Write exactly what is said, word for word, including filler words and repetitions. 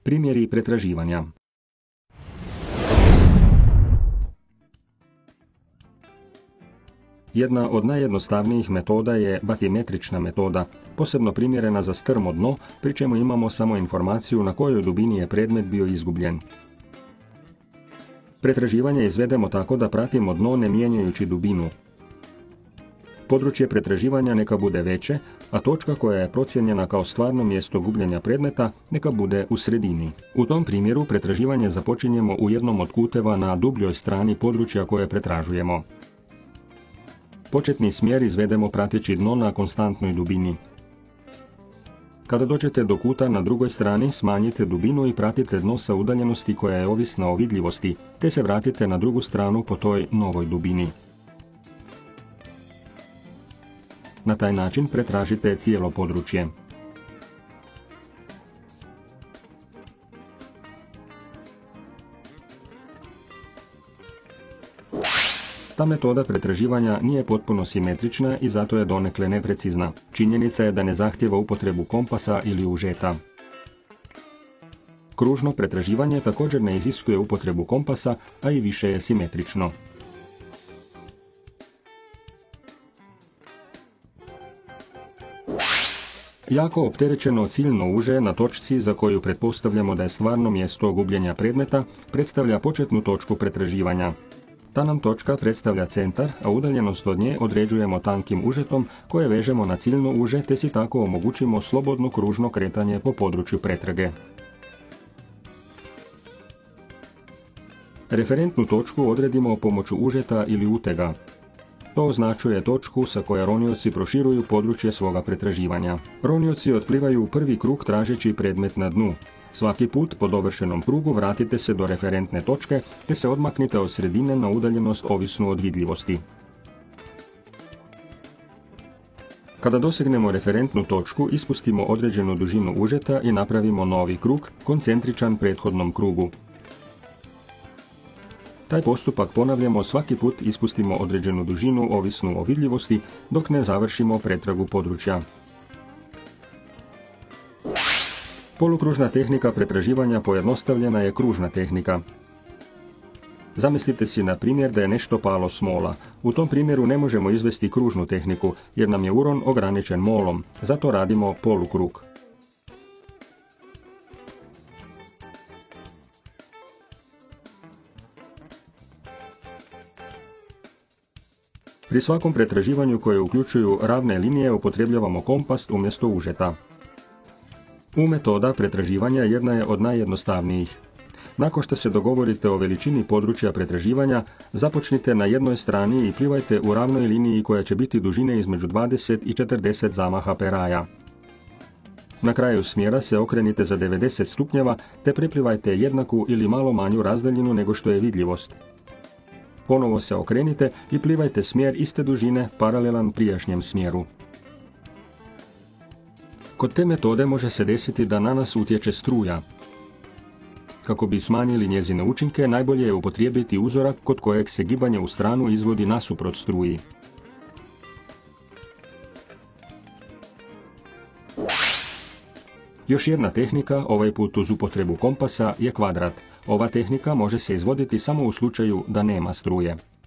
Primjeri pretraživanja. Jedna od najjednostavnijih metoda je batimetrična metoda, posebno primjerena za strmo dno, pri čemu imamo samo informaciju na kojoj dubini je predmet bio izgubljen. Pretraživanje izvedemo tako da pratimo dno ne mijenjajući dubinu. Područje pretraživanja neka bude veće, a točka koja je procijenjena kao stvarno mjesto gubljenja predmeta neka bude u sredini. U tom primjeru pretraživanje započinjemo u jednom od kuteva na dubljoj strani područja koje pretražujemo. Početni smjer izvedemo prateći dno na konstantnoj dubini. Kada dođete do kuta na drugoj strani, smanjite dubinu i pratite dno sa udaljenosti koja je ovisna o vidljivosti, te se vratite na drugu stranu po toj novoj dubini. Na taj način pretražite cijelo područje. Ta metoda pretraživanja nije potpuno simetrična i zato je donekle neprecizna. Činjenica je da ne zahtijeva upotrebu kompasa ili užeta. Kružno pretraživanje također ne iziskuje upotrebu kompasa, a i više je simetrično. Jako opterećeno ciljno uže na točci za koju pretpostavljamo da je stvarno mjesto gubljenja predmeta predstavlja početnu točku pretraživanja. Ta nam točka predstavlja centar, a udaljenost od nje određujemo tankim užetom koje vežemo na ciljno uže te si tako omogućimo slobodno kružno kretanje po području pretrage. Referentnu točku odredimo pomoću užeta ili utega. To označuje točku sa koje ronioci proširuju područje svoga pretraživanja. Ronioci otplivaju u prvi krug tražeći predmet na dnu. Svaki put po dovršenom krugu vratite se do referentne točke te se odmaknite od sredine na udaljenost ovisnu od vidljivosti. Kada dosegnemo referentnu točku, ispustimo određenu dužinu užeta i napravimo novi krug, koncentričan prethodnom krugu. Taj postupak ponavljamo svaki put ispustimo određenu dužinu ovisnu o vidljivosti dok ne završimo pretragu područja. Polukružna tehnika pretraživanja pojednostavljena je kružna tehnika. Zamislite si na primjer da je nešto palo s mola. U tom primjeru ne možemo izvesti kružnu tehniku jer nam je uron ograničen molom, zato radimo polukrug. Pri svakom pretraživanju koje uključuju ravne linije upotrebljavamo kompas umjesto užeta. U metoda pretraživanja jedna je od najjednostavnijih. Nakon što se dogovorite o veličini područja pretraživanja, započnite na jednoj strani i plivajte u ravnoj liniji koja će biti dužine između dvadeset i četrdeset zamaha peraja. Na kraju smjera se okrenite za devedeset stupnjeva te preplivajte jednaku ili malo manju razdaljinu nego što je vidljivost. Ponovo se okrenite i plivajte smjer iste dužine paralelan prijašnjem smjeru. Kod te metode može se desiti da na nas utječe struja. Kako bi smanjili njezine učinke, najbolje je upotrijebiti uzorak kod kojeg se gibanje u stranu izvodi nasuprot struji. Još jedna tehnika, ovaj put uz upotrebu kompasa, je kvadrat. Ova tehnika može se izvoditi samo u slučaju da nema struje.